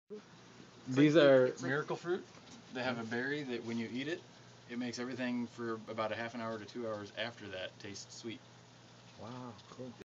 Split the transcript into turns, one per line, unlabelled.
These are
It's like
miracle fruit. They have a berry that when you eat it, it makes everything for about a half an hour to 2 hours after that taste sweet.
Wow, cool.